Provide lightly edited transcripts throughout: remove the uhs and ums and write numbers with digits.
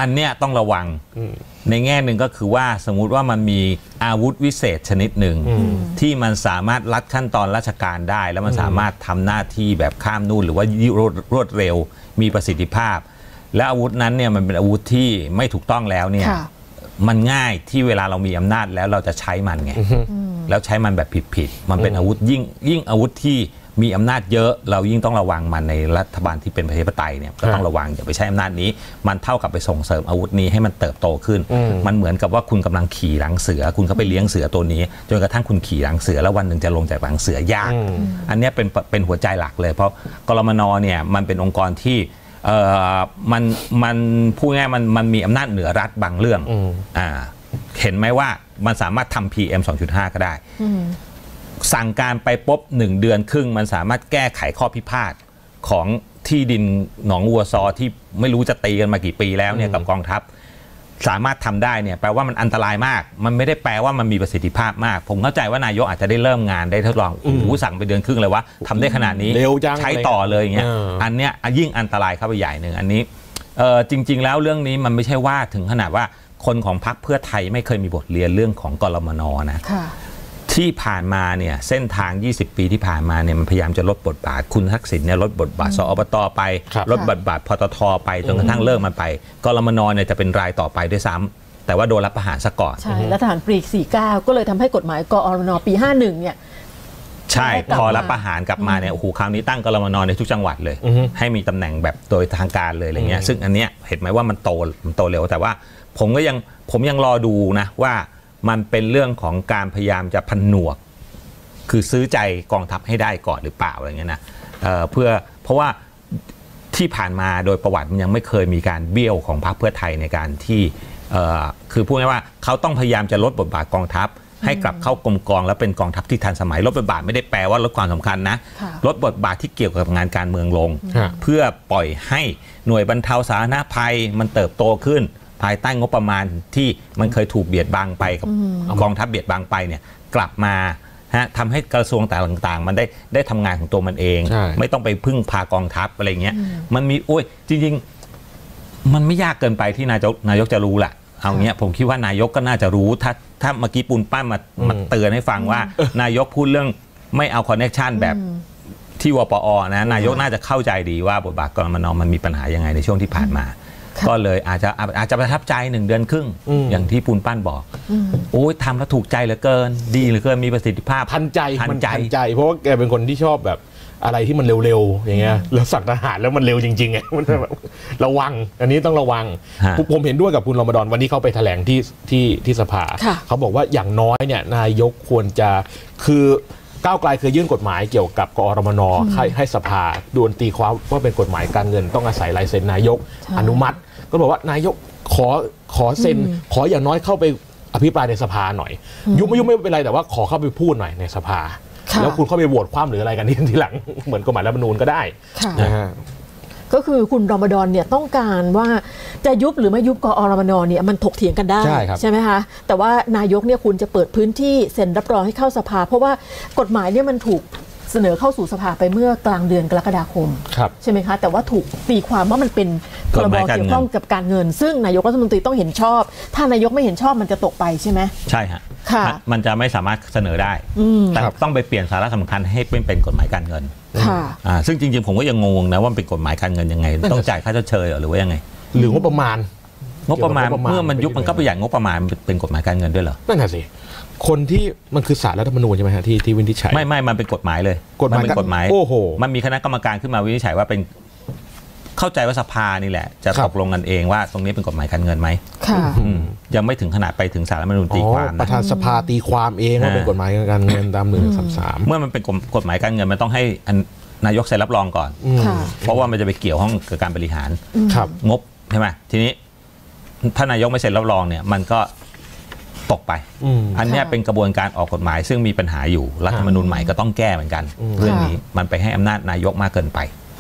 อันเนี้ยต้องระวังในแง่หนึ่งก็คือว่าสมมุติว่ามันมีอาวุธวิเศษชนิดหนึ่งที่มันสามารถลัดขั้นตอนราชการได้แล้วมันสามารถทำหน้าที่แบบข้ามนู่นหรือว่ารวดเร็วมีประสิทธิภาพและอาวุธนั้นเนี่ยมันเป็นอาวุธที่ไม่ถูกต้องแล้วเนี่ยมันง่ายที่เวลาเรามีอำนาจแล้วเราจะใช้มันไงแล้วใช้มันแบบผิดมันเป็นอาวุธยิ่งอาวุธที่มีอำนาจเยอะเรายิ่งต้องระวังมันในรัฐบาลที่เป็นประชาธิปไตยเนี่ยก็ต้องระวังอย่าไปใช้อำนาจนี้มันเท่ากับไปส่งเสริมอาวุธนี้ให้มันเติบโตขึ้นมันเหมือนกับว่าคุณกำลังขี่หลังเสือคุณเข้าไปเลี้ยงเสือตัวนี้จนกระทั่งคุณขี่หลังเสือแล้ววันหนึ่งจะลงจากหลังเสือยากอันนี้เป็นหัวใจหลักเลยเพราะกรมน.เนี่ยมันเป็นองค์กรที่มันพูดง่ายมันมีอำนาจเหนือรัฐบางเรื่องเห็นไหมว่ามันสามารถทำ PM 2.5 ก็ได้สั่งการไปปุ๊บ1 เดือนครึ่งมันสามารถแก้ไขข้อพิพาทของที่ดินหนองวัวซอที่ไม่รู้จะตีกันมากี่ปีแล้วเนี่ยกับกองทัพสามารถทำได้เนี่ยแปลว่ามันอันตรายมากมันไม่ได้แปลว่ามันมีประสิทธิภาพมากผมเข้าใจว่านายกอาจจะได้เริ่มงานได้ทดลองสั่งไปเดือนครึ่งเลยว่าทำได้ขนาดนี้ใช้ต่อเลยอย่างเงี้ยอันเนี้ยยิ่งอันตรายเข้าไปใหญ่หนึ่งอันนี้จริงๆแล้วเรื่องนี้มันไม่ใช่ว่าถึงขนาดว่าคนของพรรคเพื่อไทยไม่เคยมีบทเรียนเรื่องของกรมน.นะที่ผ่านมาเนี่ยเส้นทาง20 ปีที่ผ่านมาเนี่ยมันพยายามจะลดบทบาทคุณทักษิณเนี่ยลดบทบาทสอบต.ไปลดบทบาทปตท.ไปจนกระทั่งเลิกมันไปกรมน.เนี่ยจะเป็นรายต่อไปด้วยซ้ำแต่ว่าโดนรัฐประหารซะก่อนใช่รัฐประหารปี 49ก็เลยทำให้กฎหมายกอรมน.ปี 51เนี่ยใช่พอรัฐประหารกลับมาเนี่ยโอ้โหคราวนี้ตั้งกรมน.ในทุกจังหวัดเลยให้มีตำแหน่งแบบโดยทางการเลยอะไรเงี้ยซึ่งอันเนี้ยเห็นไหมว่ามันโตเร็วแต่ว่าผมยังรอดูนะว่ามันเป็นเรื่องของการพยายามจะผนวกคือซื้อใจกองทัพให้ได้ก่อนหรือเปล่าอะไรเงี้ยนะเพราะว่าที่ผ่านมาโดยประวัติมันยังไม่เคยมีการเบี้ยวของพรรคเพื่อไทยในการที่คือพูดง่ายว่าเขาต้องพยายามจะลดบทบาทกองทัพให้กลับเข้ากรมกองแล้วเป็นกองทัพที่ทันสมัยลดบทบาทไม่ได้แปลว่าลดความสำคัญนะลดบทบาทที่เกี่ยวกับงานการเมืองลงเพื่อปล่อยให้หน่วยบรรเทาสาธารณภัยมันเติบโตขึ้นภายใต้งบประมาณที่มันเคยถูกเบียดบังไปกับกองทัพเบียดบังไปเนี่ยกลับมาทำให้กระทรวงต่างๆมันได้ทำงานของตัวมันเองไม่ต้องไปพึ่งพากองทัพอะไรเงี้ยมันมีจริงๆมันไม่ยากเกินไปที่นายกจะรู้แหละเอาเงี้ยผมคิดว่านายกก็น่าจะรู้ถ้าเมื่อกี้ปูนป้ามาเตือนให้ฟังว่านายกพูดเรื่องไม่เอาคอนเนคชั่นแบบที่วปอนะนายกน่าจะเข้าใจดีว่าบทบาทกรมน.มันมีปัญหายังไงในช่วงที่ผ่านมาก็เลยอาจจะประทับใจ1 เดือนครึ่งอย่างที่ปูนปั้นบอกโอ้ยทำแล้วถูกใจเหลือเกินดีเหลือเกินมีประสิทธิภาพทันใจเพราะว่าแกเป็นคนที่ชอบแบบอะไรที่มันเร็วๆอย่างเงี้ยแล้วสักทหารแล้วมันเร็วจริงๆไงมันระวังอันนี้ต้องระวังผมเห็นด้วยกับคุณรมฎอนวันนี้เขาไปแถลงที่สภาเขาบอกว่าอย่างน้อยเนี่ยนายกควรจะคือก้าวไกลเคยยื่นกฎหมายเกี่ยวกับกอรมน.ให้สภาโดนตีความว่าเป็นกฎหมายการเงินต้องอาศัยลายเซ็นนายกอนุมัติก็บอกว่านายกขอเซ็นขออย่างน้อยเข้าไปอภิปรายในสภาหน่อยยุบไม่เป็นไรแต่ว่าขอเข้าไปพูดหน่อยในสภาแล้วคุณเข้าไปโหวตคว่ำหรืออะไรกันนี่ทีหลังเหมือนกฎหมายรัฐธรรมนูญก็ได้นะฮะก็คือคุณรมฎอนเนี่ยต้องการว่าจะยุบหรือไม่ยุบกอรมน.เนี่ยมันถกเถียงกันได้ใช่ไหมคะแต่ว่านายกเนี่ยคุณจะเปิดพื้นที่เซ็นรับรองให้เข้าสภาเพราะว่ากฎหมายเนี่ยมันถูกเสนอเข้าสู่สภาไปเมื่อกลางเดือนกรกฎาคมใช่ไหมคะแต่ว่าถูกตีความว่ามันเป็นพรบเกี่ยวข้องกับการเงินซึ่งนายกรัฐมนตรีต้องเห็นชอบถ้านายกไม่เห็นชอบมันจะตกไปใช่ไหมใช่ฮะมันจะไม่สามารถเสนอได้แต่ต้องไปเปลี่ยนสาระสำคัญให้เป็นกฎหมายการเงินซึ่งจริงๆผมก็ยังงงนะว่าเป็นกฎหมายการเงินยังไงต้องจ่ายค่าชดเชยหรือว่ายังไงหรือว่าประมาณเมื่อมันยุบมันก็ไปอย่างงบประมาณเป็นกฎหมายการเงินด้วยเหรอนั่นแหละสิคนที่มันคือศาลรัฐธรรมนูญใช่ไหมฮะที่วินิจฉัยไม่มันเป็นกฎหมายเลยมันเป็นกฎหมายโอ้โหมันมีคณะกรรมการขึ้นมาวินิจฉัยว่าเป็นเข้าใจว่าสภานี่แหละจะตกลงกันเองว่าตรงนี้เป็นกฎหมายการเงินไหมยังไม่ถึงขนาดไปถึงศาลรัฐธรรมนูญตีความประธานสภาตีความเองว่าเป็นกฎหมายการเงินตาม133 เมื่อมันเป็นกฎหมายการเงินมันต้องให้นายกเซ็นรับรองก่อนเพราะว่ามันจะไปเกี่ยวข้องกับการบริหารงบใช่ไหมทีนี้ถ้านายกไม่เซ็นรับรองเนี่ยมันก็ตกไปอันนี้เป็นกระบวนการออกกฎหมายซึ่งมีปัญหาอยู่รัฐธรรมนูญใหม่ก็ต้องแก้เหมือนกันเรื่องนี้มันไปให้อำนาจนายกมากเกินไป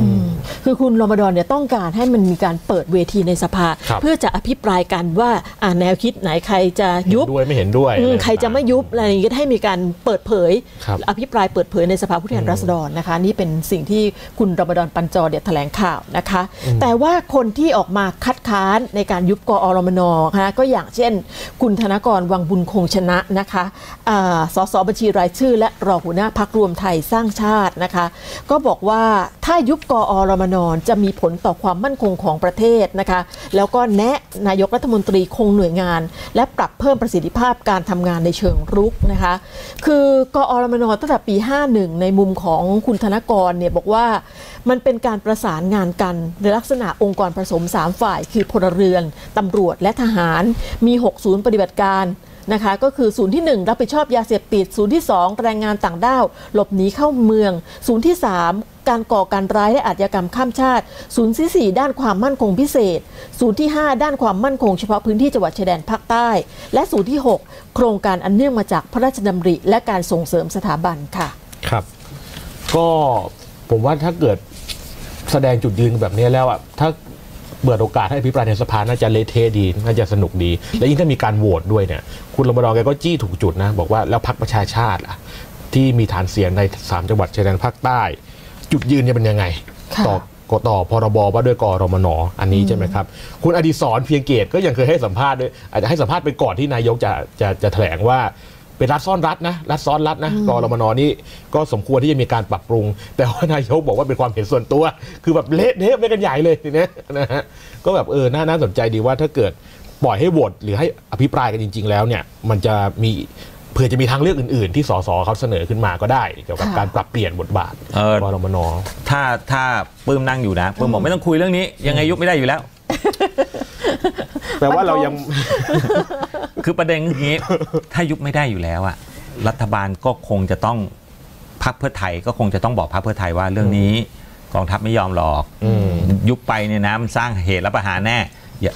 คือคุณรอมฎอนเนี่ยต้องการให้มันมีการเปิดเวทีในสภาเพื่อจะอภิปรายกันว่าแนวคิดไหนใครจะยุบด้วยไม่เห็นด้วยใครจะไม่ยุบอะไรอย่างเงี้ยให้มีการเปิดเผยอภิปรายเปิดเผยในสภาผู้แทนราษฎรนะคะนี่เป็นสิ่งที่คุณรอมฎอนปัญจแถลงข่าวนะคะแต่ว่าคนที่ออกมาคัดค้านในการยุบกอรมนนะคะก็อย่างเช่นคุณธนกรวังบุญคงชนะนะคะสสบัญชีรายชื่อและรองหัวหน้าพรรครวมไทยสร้างชาตินะคะก็บอกว่าถ้ายุบกอรมนจะมีผลต่อความมั่นคงของประเทศนะคะแล้วก็แนะนายกรัฐมนตรีคงหน่วยงานและปรับเพิ่มประสิทธิภาพการทำงานในเชิงรุกนะคะคือกอรมนตั้งแต่ปี 51ในมุมของคุณธนกรเนี่ยบอกว่ามันเป็นการประสานงานกันในลักษณะองค์กรผสม3ฝ่ายคือพลเรือนตำรวจและทหารมี6ศูนย์ปฏิบัติการนะคะก็คือศูนย์ที่1รับผิดชอบยาเสพติดศูนย์ที่2แรงงานต่างด้าวหลบหนีเข้าเมืองศูนย์ที่3การก่อการร้ายและอาชญากรรมข้ามชาติศูนย์ที่4ด้านความมั่นคงพิเศษศูนย์ที่5ด้านความมั่นคงเฉพาะพื้นที่จังหวัดชายแดนภาคใต้และศูนย์ที่6โครงการอันเนื่องมาจากพระราชดำริและการส่งเสริมสถาบันค่ะครับก็ผมว่าถ้าเกิดแสดงจุดยืนแบบนี้แล้วถ้าเปิดโอกาสให้อภิปรายในสภาน่าจะเละเทะดีน่าจะสนุกดีและยิ่งถ้ามีการโหวตด้วยเนี่ยคุณรมฎอนแกก็จี้ถูกจุดนะบอกว่าแล้วพรรคประชาชาติที่มีฐานเสียงใน3จังหวัดชายแดนภาคใต้จุดยืนจะเป็นยังไงต่อพรบว่าด้วยกรมนอันนี้ใช่ไหมครับคุณอดิศรเพียงเกตก็ยังเคยให้สัมภาษณ์ด้วยอาจจะให้สัมภาษณ์ไปก่อนที่นายกจะแถลงว่าเป็นรัฐซ่อนรัฐนะรัฐซ้อนรัฐนะกรมนนี่ก็สมควรที่จะมีการปรับปรุงแต่ว่านายกบอกว่าเป็นความเห็นส่วนตัวคือแบบเละเทะไปกันใหญ่เลยทีนี้นะฮะก็แบบน่าสนใจดีว่าถ้าเกิดปล่อยให้โหวตหรือให้อภิปรายกันจริงๆแล้วเนี่ยมันจะมีเผื่อจะมีทางเลือกอื่นๆที่สสเขาเสนอขึ้นมาก็ได้เกี่ยวกับการปรับเปลี่ยนบทบาทกรมนถ้าปื้มนั่งอยู่นะปื้มบอกไม่ต้องคุยเรื่องนี้ยังไงยุบไม่ได้อยู่แล้วแปลว่าเรายังคือประเด็นอย่างนี้ถ้ายุบไม่ได้อยู่แล้วรัฐบาลก็คงจะต้องพรรคเพื่อไทยก็คงจะต้องบอกพรรคเพื่อไทยว่าเรื่องนี้กองทัพไม่ยอมหรอกยุบไปเนี่ยนะมันสร้างเหตุรัฐประหารแน่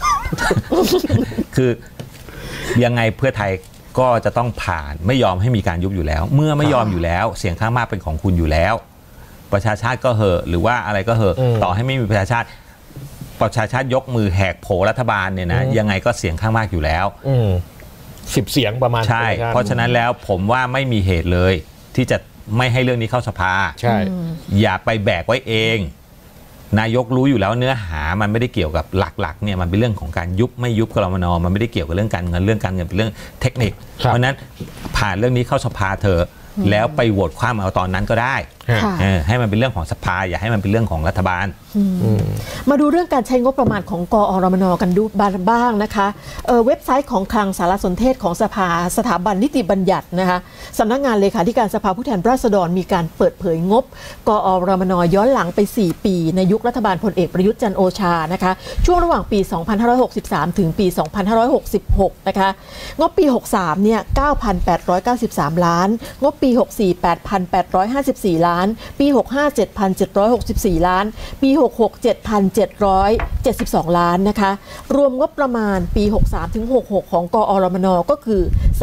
คือยังไงเพื่อไทยก็จะต้องผ่านไม่ยอมให้มีการยุบอยู่แล้วเมื่อไม่ยอมอยู่แล้วเสียงข้างมากเป็นของคุณอยู่แล้วประชาชาติก็เหอะหรือว่าอะไรก็เหอะต่อให้ไม่มีประชาชาติยกมือแหกโผรัฐบาลเนี่ยนะยังไงก็เสียงข้างมากอยู่แล้ว 10 เสียงประมาณใช่เพราะฉะนั้นแล้วผมว่าไม่มีเหตุเลยที่จะไม่ให้เรื่องนี้เข้าสภาใช่อย่าไปแบกไว้เองนายกรู้อยู่แล้วเนื้อหามันไม่ได้เกี่ยวกับหลักๆเนี่ยมันเป็นเรื่องของการยุบไม่ยุบกรมนมันไม่ได้เกี่ยวกับเรื่องการเงินเป็นเรื่องเทคนิคเพราะนั้นผ่านเรื่องนี้เข้าสภาเถอะแล้วไปโหวตคว่ำเอาตอนนั้นก็ได้ให้มันเป็นเรื่องของสภาอย่าให้มันเป็นเรื่องของรัฐบาลมาดูเรื่องการใช้งบประมาณของกอรมนกันดูบ้างนะคะเว็บไซต์ของคลังสารสนเทศของสถาบันนิติบัญญัตินะคะสำนักงานเลขาธิการสภาผู้แทนราษฎรมีการเปิดเผยงบกอรมนย้อนหลังไป4ปีในยุครัฐบาลพลเอกประยุทธ์จันทร์โอชานะคะช่วงระหว่างปี2563ถึงปี2566นะคะงบปี63เนี่ย 9,893 ล้านงบปี64 8,854 ล้านปี65 7,764 ล้านปี66 7,772 ล้านนะคะรวมงบประมาณปี63ถึง66ของกอรมนก็คือ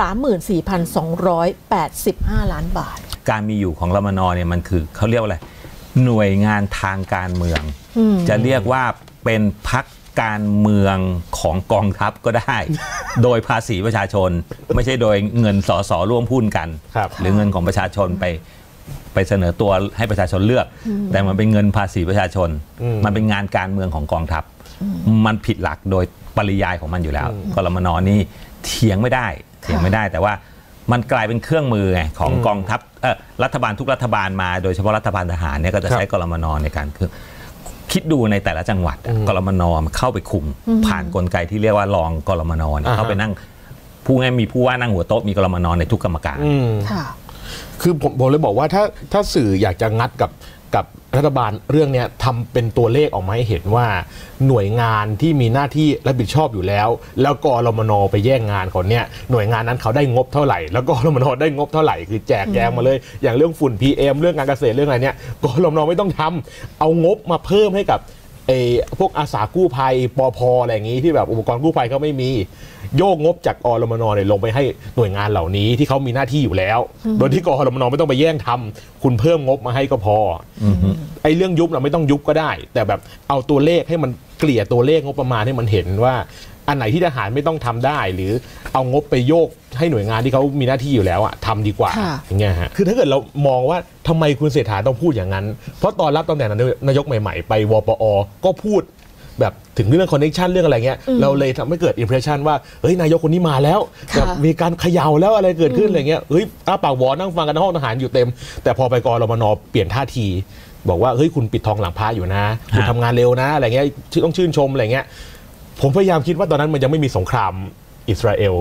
34,285 ล้านบาทการมีอยู่ของรมนเนี่ยมันคือเขาเรียกว่าอะไรหน่วยงานทางการเมืองจะเรียกว่าเป็นพรรคการเมืองของกองทัพก็ได้ โดยภาษีประชาชนไม่ใช่โดยเงินสสร่วมหุ้นกันหรือเงินของประชาชนไปเสนอตัวให้ประชาชนเลือกแต่มันเป็นเงินภาษีประชาชนมันเป็นงานการเมืองของกองทัพมันผิดหลักโดยปริยายของมันอยู่แล้วกรมนนี่เถียงไม่ได้แต่ว่ามันกลายเป็นเครื่องมือไงของกองทัพรัฐบาลทุกรัฐบาลมาโดยเฉพาะรัฐบาลทหารเนี่ยก็จะใช้กรมนในการคิดดูในแต่ละจังหวัดกรมนเข้าไปคุมผ่านกลไกที่เรียกว่ารองกรมนเข้าไปนั่งมีผู้ว่านั่งหัวโต๊ะมีกรมนในทุกกรรมการคือผมเลยบอกว่าถ้าสื่ออยากจะงัดกับรัฐบาลเรื่องนี้ทำเป็นตัวเลขออกมาให้เห็นว่าหน่วยงานที่มีหน้าที่รับผิดชอบอยู่แล้วกรมนไปแย่งงานเขาเนี่ยหน่วยงานนั้นเขาได้งบเท่าไหร่แล้วกรมนได้งบเท่าไหร่คือแจกแจงมาเลยอย่างเรื่องฝุ่น PM เรื่องการเกษตรเรื่องอะไรเนี่ยกรมนไม่ต้องทำเอางบมาเพิ่มให้กับพวกอาสากู้ภัยปภอะไรอย่างนี้ที่แบบอุปกรณ์กู้ภัยเขาไม่มีโยกงบจากอรมนเนี่ยลงไปให้หน่วยงานเหล่านี้ที่เขามีหน้าที่อยู่แล้วโดยที่กอรมนไม่ต้องไปแย่งทำคุณเพิ่มงบมาให้ก็พอไอ้เรื่องยุบเราไม่ต้องยุบก็ได้แต่แบบเอาตัวเลขให้มันเกลี่ยตัวเลขงบประมาณให้มันเห็นว่าอันไหนที่ทหารไม่ต้องทำได้หรือเอางบไปโยกให้หน่วยงานที่เขามีหน้าที่อยู่แล้วอะทำดีกว่าอย่างเงี้ยฮะคือถ้าเกิดเรามองว่าทำไมคุณเศรษฐาต้องพูดอย่างนั้นเพราะตอนรับตำแหน่งนายกใหม่ๆไปวปอก็พูดแบบถึงเรื่องคอนเนคชันเรื่องอะไรเงี้ยเราเลยทำให้เกิดอิมเพรสชันว่าเฮ้ยนายกคนนี้มาแล้วแบบมีการเขย่าแล้วอะไรเกิดขึ้นอะไรเงี้ยเฮ้ยปากวอนั่งฟังกันในห้องทหารอยู่เต็มแต่พอไปกรมนเปลี่ยนท่าทีบอกว่าเฮ้ยคุณปิดทองหลังพระอยู่นะคุณทำงานเร็วนะอะไรเงี้ยต้องชื่นชมอะไรเงี้ยผมพยายามคิดว่าตอนนั้นมันยังไม่มีสงครามอิสราเอล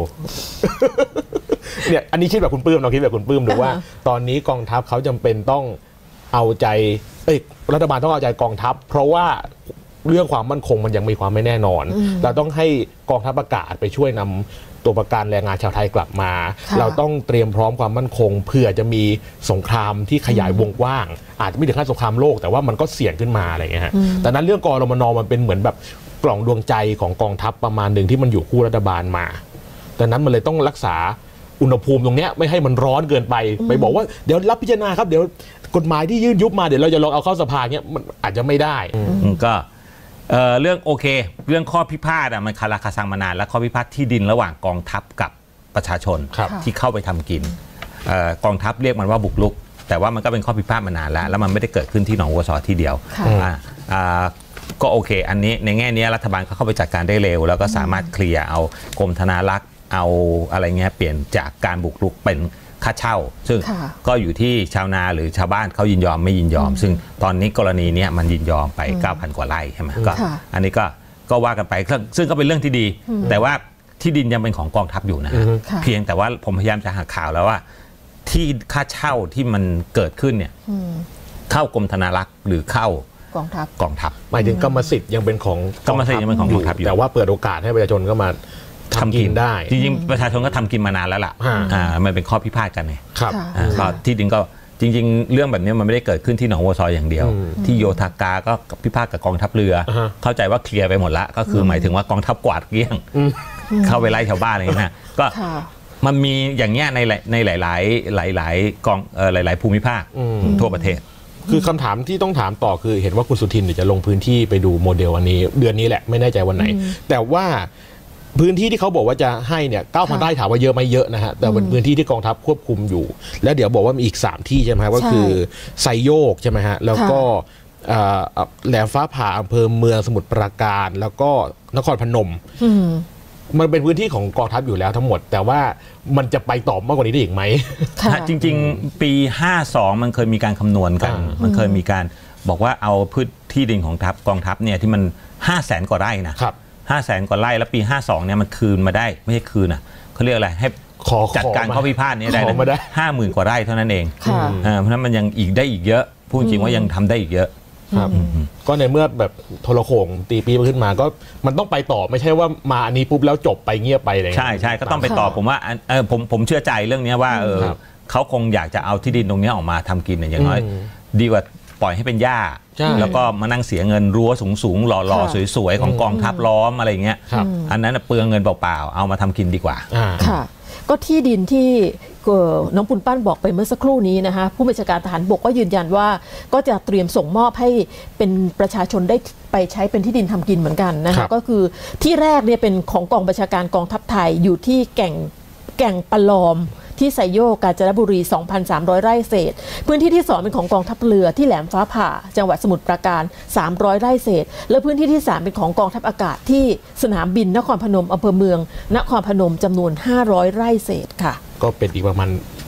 เนี่ยอันนี้คิดแบบคุณปื้มเราคิดแบบคุณปื้มดูว่าตอนนี้กองทัพเขาจำเป็นต้องเอาใจรัฐบาลต้องเอาใจกองทัพเพราะว่าเรื่องความมั่นคงมันยังมีความไม่แน่นอนเราต้องให้กองทัพอากาศไปช่วยนำตัวประกันแรงงานชาวไทยกลับมาเราต้องเตรียมพร้อมความมั่นคงเผื่อจะมีสงครามที่ขยายวงกว้างอาจจะไม่ถึงขั้นสงครามโลกแต่ว่ามันก็เสี่ยงขึ้นมาอะไรเงี้ยฮะแต่นั้นเรื่องกรมนมันเป็นเหมือนแบบกล่องดวงใจของกองทัพประมาณหนึ่งที่มันอยู่คู่รัฐบาลมาดังนั้นมันเลยต้องรักษาอุณหภูมิตรงนี้ไม่ให้มันร้อนเกินไปบอกว่าเดี๋ยวรับพิจารณาครับเดี๋ยวกฎหมายที่ยื่นยุบมาเดี๋ยวเราจะลองเอาเข้าสภาเนี้ยมันอาจจะไม่ได้ก็เรื่องโอเคเรื่องข้อพิพาทมันคาราคาซังมานานแล้วข้อพิพาทที่ดินระหว่างกองทัพกับประชาชนที่เข้าไปทำกินกองทัพเรียกมันว่าบุกรุกแต่ว่ามันก็เป็นข้อพิพาทมานานแล้วมันไม่ได้เกิดขึ้นที่หนองวัวซอที่เดียวก็โอเคอันนี้ในแง่นี้รัฐบาลก็เข้าไปจัดการได้เร็วแล้วก็สามารถเคลียร์เอากรมธนารักษ์เอาอะไรเงี้ยเปลี่ยนจากการบุกรุกเป็นค่าเช่าซึ่งก็อยู่ที่ชาวนาหรือชาวบ้านเขายินยอมไม่ยินยอมซึ่งตอนนี้กรณีนี้มันยินยอมไป 9,000 กว่าไร่ใช่ไหมก็อันนี้ก็ว่ากันไปซึ่งก็เป็นเรื่องที่ดีแต่ว่าที่ดินยังเป็นของกองทัพอยู่นะเพียงแต่ว่าผมพยายามจะหาข่าวแล้วว่าที่ค่าเช่าที่มันเกิดขึ้นเนี่ยเข้ากรมธนารักษ์หรือเข้ากองทัพหมายถึงกรรมสิทธิ์ยังเป็นของกรรมสิทธิ์ยังเป็นของกองทัพอยู่แต่ว่าเปิดโอกาสให้ประชาชนก็มาทำกินได้จริงๆประชาชนก็ทำกินมานานแล้วล่ะมันเป็นข้อพิพาทกันไงก็ที่ดินก็จริงๆเรื่องแบบนี้มันไม่ได้เกิดขึ้นที่หนองวัวซออย่างเดียวที่โยธากาก็พิพาทกับกองทัพเรือเข้าใจว่าเคลียร์ไปหมดละก็คือหมายถึงว่ากองทัพกวาดเกลี้ยงเข้าไปไล่ชาวบ้านอะไรนะก็มันมีอย่างเงี้ยในหลายกองหลายภูมิภาคทั่วประเทศคือคำถามที่ต้องถามต่อคือเห็นว่าคุณสุทินจะลงพื้นที่ไปดูโมเดลอันนี้เดือนนี้แหละไม่แน่ใจวันไหนแต่ว่าพื้นที่ที่เขาบอกว่าจะให้เนี่ย 9,000 ไร่ถามว่าเยอะไหมเยอะนะฮะแต่เป็นพื้นที่ที่กองทัพควบคุมอยู่แล้วเดี๋ยวบอกว่ามีอีก3ที่ใช่ไหมก็คือไซโยกใช่ไหมฮะแล้วก็แหลมฟ้าผ่าอำเภอเมืองสมุทรปราการแล้วก็นครพนมมันเป็นพื้นที่ของกองทัพอยู่แล้วทั้งหมดแต่ว่ามันจะไปต่อมากกว่านี้ได้อีกไหมจริงๆปี52มันเคยมีการคำนวณกันมันเคยมีการบอกว่าเอาพื้นที่ดินของกองทัพเนี่ยที่มัน 500,000 กว่าไร่นะ500,000 กว่าไร่แล้วปี52เนี่ยมันคืนมาได้ไม่ใช่คืนเขาเรียกอะไรให้จัดการข้อพิพาทนี้ได้ 50,000 กว่าไร่เท่านั้นเองเพราะนั้นมันยังอีกได้อีกเยอะพูดจริงว่ายังทำได้อีกเยอะก็ในเมื่อแบบโทรโข่งตีปีขึ้นมาก็มันต้องไปต่อไม่ใช่ว่ามาอันนี้ปุ๊บแล้วจบไปเงียบไปเลยใช่ก็ต้องไปต่อผมว่าผมเชื่อใจเรื่องนี้ว่าเขาคงอยากจะเอาที่ดินตรงนี้ออกมาทำกินอย่างน้อยดีกว่าปล่อยให้เป็นหญ้าแล้วก็มานั่งเสียเงินรั้วสูงๆหล่อๆสวยๆของกองทัพล้อมอะไรเงี้ยอันนั้นเปลืองเงินเปล่าๆเอามาทำกินดีกว่าค่ะก็ที่ดินที่น้องปุณปั้นบอกไปเมื่อสักครู่นี้นะคะผู้บัญชาการทหารบกก็ยืนยันว่าก็จะเตรียมส่งมอบให้เป็นประชาชนได้ไปใช้เป็นที่ดินทำกินเหมือนกันนะคะก็คือที่แรกเนี่ยเป็นของกองบัญชาการกองทัพไทยอยู่ที่แก่งปะลอมที่ไซโยกกาญจนบุรี 2,300 ไร่เศษพื้นที่ที่2เป็นของกองทัพเรือที่แหลมฟ้าผ่าจังหวัดสมุทรปราการ300 ไร่เศษและพื้นที่ที่3เป็นของกองทัพอากาศที่สนามบินนครพนมอำเภอเมืองนครพนมจำนวน500 ไร่เศษค่ะก็เป็นอีกประมาณ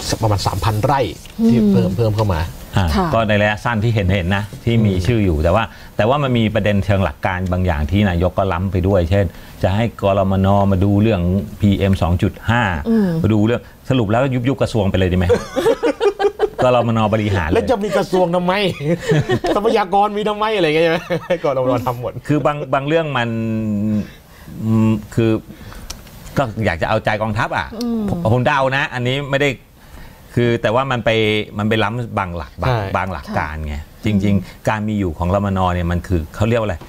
3,000 ไร่ที่เพิ่มเข้ามาก็ในระยะสั้นที่เห็นนะที่มีชื่ออยู่แต่ว่ามันมีประเด็นเชิงหลักการบางอย่างที่นายกก็ล้ำไปด้วยเช่นจะให้กรมน.มาดูเรื่อง PM 2.5 มาดูเรื่องสรุปแล้วยุบกระทรวงไปเลยดีไหม กรมน.บริหารแล้วจะมีกระทรวงทำไม ทรัพยากรมีทำไมอะไรเงี้ยให้กรมน.ทำหมดคือบางเรื่องมันคือก็อยากจะเอาใจกองทัพผมเดานะอันนี้ไม่ได้คือแต่ว่ามันไปล้ำบางหลักการไงจริงๆการมีอยู่ของรมน.เนี่ยมันคือเขาเรียกว่าอะไร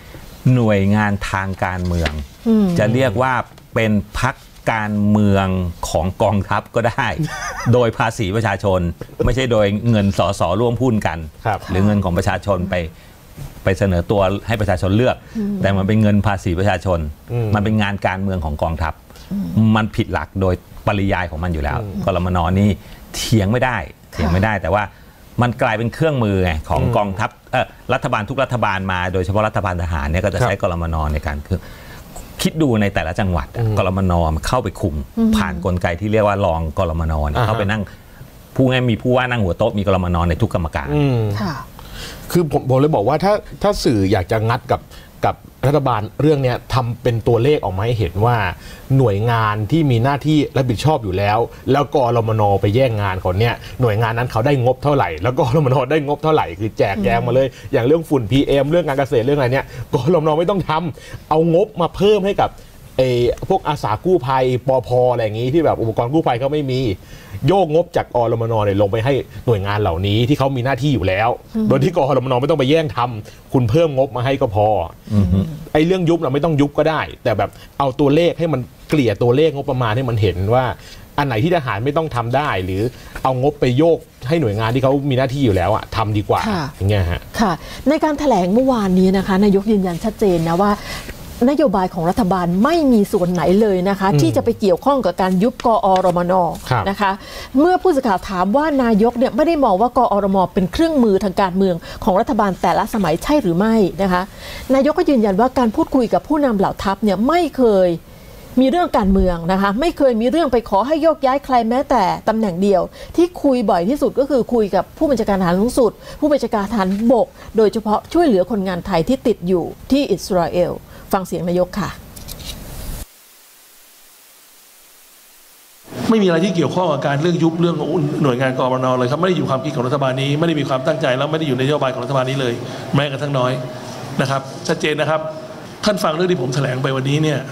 หน่วยงานทางการเมืองจะเรียกว่าเป็นพรรคการเมืองของกองทัพก็ได้ โดยภาษีประชาชนไม่ใช่โดยเงินสสร่วมหุ้นกันหรือเงินของประชาชนไปเสนอตัวให้ประชาชนเลือกแต่มันเป็นเงินภาษีประชาชนมันเป็นงานการเมืองของกองทัพมันผิดหลักโดยปริยายของมันอยู่แล้วกลมน.นี่เถียงไม่ได้แต่ว่ามันกลายเป็นเครื่องมือไงของกองทัพรัฐบาลทุกรัฐบาลมาโดยเฉพาะรัฐบาลทหารเนี่ยก็จะใช้กลมน.ในการคิดดูในแต่ละจังหวัดกลมน.เข้าไปคุมผ่านกลไกที่เรียกว่ารองกลมน.เข้าไปนั่งผู้ง่ายมีผู้ว่านั่งหัวโต๊ะมีกลมน.ในทุกกรรมการคือผมเลยบอกว่าถ้าสื่ออยากจะงัดกับรัฐบาลเรื่องนี้ทำเป็นตัวเลขออกมาให้เห็นว่าหน่วยงานที่มีหน้าที่รับผิดชอบอยู่แล้วกรมน.ไปแย่งงานเขาเนี่ยหน่วยงานนั้นเขาได้งบเท่าไหร่แล้วกรมน.ได้งบเท่าไหร่คือแจกแจงมาเลยอย่างเรื่องฝุ่น PM เรื่องการเกษตรเรื่องอะไรเนี่ยกรมน.ไม่ต้องทำเอางบมาเพิ่มให้กับพวกอาสากู้ภัยปภ.อะไรอย่างนี้ที่แบบอุปกรณ์กู้ภัยเขาไม่มีโยกงบจากกรมน.เนี่ยลงไปให้หน่วยงานเหล่านี้ที่เขามีหน้าที่อยู่แล้วโดยที่กรมน.ไม่ต้องไปแย่งทำคุณเพิ่มงบมาให้ก็พอเรื่องยุบเราไม่ต้องยุบก็ได้แต่แบบเอาตัวเลขให้มันเกลี่ยตัวเลขงบประมาณให้มันเห็นว่าอันไหนที่ทหารไม่ต้องทำได้หรือเอางบไปโยกให้หน่วยงานที่เขามีหน้าที่อยู่แล้วทำดีกว่าอย่างเงี้ยฮะค่ะในการแถลงเมื่อวานนี้นะคะนายกยืนยันชัดเจนนะว่านโยบายของรัฐบาลไม่มีส่วนไหนเลยนะคะที่จะไปเกี่ยวข้องกับการยุบกอรมน.นะคะเมื่อผู้สื่อข่าวถามว่านายกเนี่ยไม่ได้มองว่ากอรมน.เป็นเครื่องมือทางการเมืองของรัฐบาลแต่ละสมัยใช่หรือไม่นะคะนายกก็ยืนยันว่าการพูดคุยกับผู้นำเหล่าทัพเนี่ยไม่เคยมีเรื่องการเมืองนะคะไม่เคยมีเรื่องไปขอให้โยกย้ายใครแม้แต่ตำแหน่งเดียวที่คุยบ่อยที่สุดก็คือคุยกับผู้บัญชาการทหารสูงสุดผู้บัญชาการทหารบกโดยเฉพาะช่วยเหลือคนงานไทยที่ติดอยู่ที่อิสราเอลฟังเสียงนายกค่ะไม่มีอะไรที่เกี่ยวข้องกับการเรื่องยุบเรื่องหน่วยงานกอรมน.เลยครับไม่ได้อยู่ความคิดของรัฐบาลนี้ไม่ได้มีความตั้งใจแล้วไม่ได้อยู่ในนโยบายของรัฐบาลนี้เลยแม้กระทั่งน้อยนะครับชัดเจนนะครับท่านฟังเรื่องที่ผมแถลงไปวันนี้เนี่ย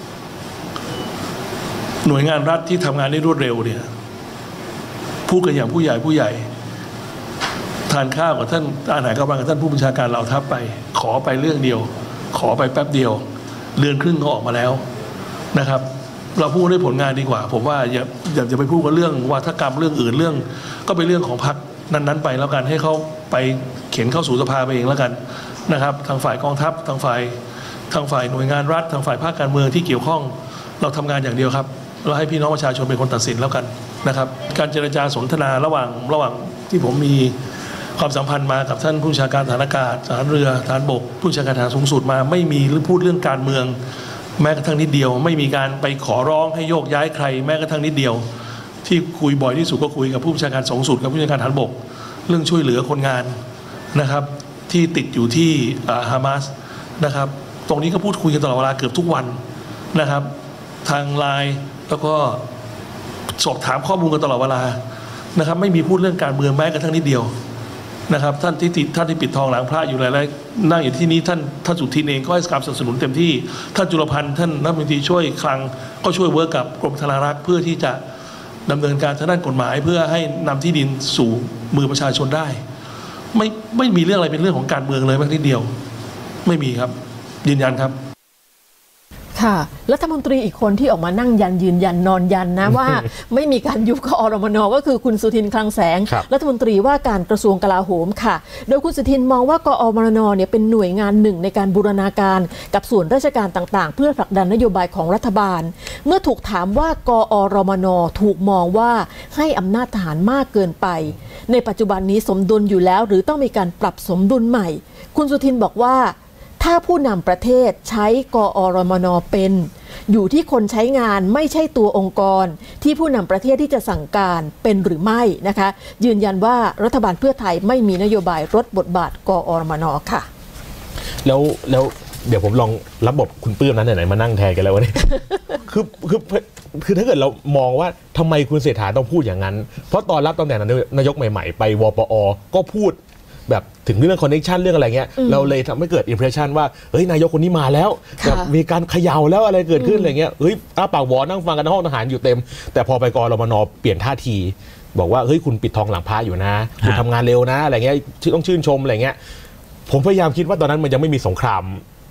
หน่วยงานรัฐที่ทำงานได้รวดเร็วเนี่ยพูดกันอย่างผู้ใหญ่ทานข้าวกับท่านอาหารกำลังกับท่านผู้บัญชาการเหล่าทัพไปขอไปเรื่องเดียวขอไปแป๊บเดียวเดือนครึ่งก็ออกมาแล้วนะครับเราพูดด้วยผลงานดีกว่าผมว่าอย่าจะไปพูดกับเรื่องวาทกรรมเรื่องอื่นเรื่องก็เป็นเรื่องของพรรคนั้นๆไปแล้วกันให้เขาไปเขียนเข้าสู่สภาไปเองแล้วกันนะครับทางฝ่ายกองทัพทางฝ่ายหน่วยงานรัฐทางฝ่ายภาคการเมืองที่เกี่ยวข้องเราทำงานอย่างเดียวครับเราให้พี่น้องประชาชนเป็นคนตัดสินแล้วกันนะครับการเจรจาสนทนาระหว่างที่ผมมีความสัมพันธ์มากับท่านผู้บัญชาการทหารอากาศทหารเรือทหารบกผู้บัญชาการทหารสูงสุดมาไม่มีพูดเรื่องการเมืองแม้กระทั่งนิดเดียวไม่มีการไปขอร้องให้โยกย้ายใครแม้กระทั่งนิดเดียวที่คุยบ่อยที่สุดก็คุยกับผู้บัญชาการสูงสุดกับผู้บัญชาการทหารบกเรื่องช่วยเหลือคนงานนะครับที่ติดอยู่ที่ฮามาสนะครับตรงนี้ก็พูดคุยกันตลอดเวลาเกือบทุกวันนะครับทางไลน์แล้วก็สอบถามข้อมูลกันตลอดเวลานะครับไม่มีพูดเรื่องการเมืองแม้กระทั่งนิดเดียวนะครับท่านที่ปิดทองหลังพระอยู่หลายๆนั่งอยู่ที่นี้ท่านสุทินเองก็ให้การสนับสนุนเต็มที่ท่านจุลพันธ์ท่านรัฐมนตรีช่วยคลังก็ช่วยเวิร์กกับกรมธนารักษ์เพื่อที่จะดำเนินการทางด้านกฎหมายเพื่อให้นำที่ดินสู่มือประชาชนได้ไม่มีเรื่องอะไรเป็นเรื่องของการเมืองเลยแม้นิดเดียวไม่มีครับยืนยันครับค่ะรัฐมนตรีอีกคนที่ออกมานั่งยันยืนยันนอนยันนะว่าไม่มีการยุบกอรมน.ก็คือคุณสุทินคลังแสงรัฐมนตรีว่าการกระทรวงกลาโหมค่ะโดยคุณสุทินมองว่ากอรมน.เนี่ยเป็นหน่วยงานหนึ่งในการบูรณาการกับส่วนราชการต่างๆเพื่อผลักดันนโยบายของรัฐบาลเมื่อถูกถามว่ากอรมน.ถูกมองว่าให้อำนาจทหารมากเกินไปในปัจจุบันนี้สมดุลอยู่แล้วหรือต้องมีการปรับสมดุลใหม่คุณสุทินบอกว่าถ้าผู้นำประเทศใช้กอรมน.เป็นอยู่ที่คนใช้งานไม่ใช่ตัวองค์กรที่ผู้นำประเทศที่จะสั่งการเป็นหรือไม่นะคะยืนยันว่ารัฐบาลเพื่อไทยไม่มีนโยบายลดบทบาทกอรมน.ค่ะแล้วเดี๋ยวผมลองรับบทคุณปื้มนั้นไหนๆมานั่งแทนกันแล้ววะเนี่ยคือถ้าเกิดเรามองว่าทำไมคุณเศรษฐาต้องพูดอย่างนั้นเพราะตอนรับตำแหน่งนายกใหม่ๆไปวปอก็พูดแบบถึงเรื่องคอนเนคชั่นเรื่องอะไรเงี้ยเราเลยทำให้เกิดอิมเพรสชันว่าเฮ้ยนายกคนนี้มาแล้วแบบมีการเขย่าแล้วอะไรเกิดขึ้นอะไรเงี้ยเฮ้ยปากวอนั่งฟังกันในห้องทหารอยู่เต็มแต่พอไปกรมน.เปลี่ยนท่าทีบอกว่าเฮ้ยคุณปิดทองหลังพระอยู่นะคุณทำงานเร็วนะอะไรเงี้ยต้องชื่นชมอะไรเงี้ยผมพยายามคิดว่าตอนนั้นมันยังไม่มีสงคราม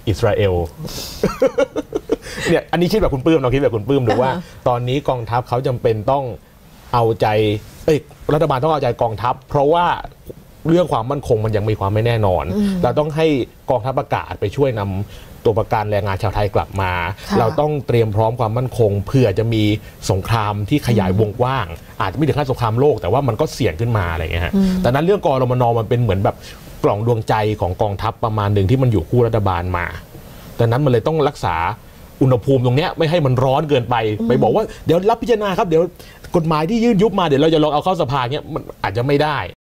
อิสราเอล เนี่ยอันนี้คิดแบบคุณปื้มเราคิดแบบคุณปื้มดูว่าตอนนี้กองทัพเขาจำเป็นต้องเอาใจรัฐบาลต้องเอาใจกองทัพเพราะว่าเรื่องความมั่นคงมันยังมีความไม่แน่นอนเราต้องให้กองทัพอากาศไปช่วยนำตัวประกันแรงงานชาวไทยกลับมาเราต้องเตรียมพร้อมความมั่นคงเพื่อจะมีสงครามที่ขยายวงกว้างอาจจะไม่ถึงขั้นสงครามโลกแต่ว่ามันก็เสี่ยงขึ้นมาอะไรเงี้ยฮะแต่นั้นเรื่องกรมนมันเป็นเหมือนแบบกล่องดวงใจของกองทัพประมาณหนึ่งที่มันอยู่คู่รัฐบาลมาดังนั้นมันเลยต้องรักษาอุณหภูมิตรงนี้ไม่ให้มันร้อนเกินไปบอกว่าเดี๋ยวรับพิจารณาครับเดี๋ยวกฎหมายที่ยื่นยุบมาเดี๋ยวเราจะลองเอาเข้าสภาเนี้ยมันอาจจะไม่ได้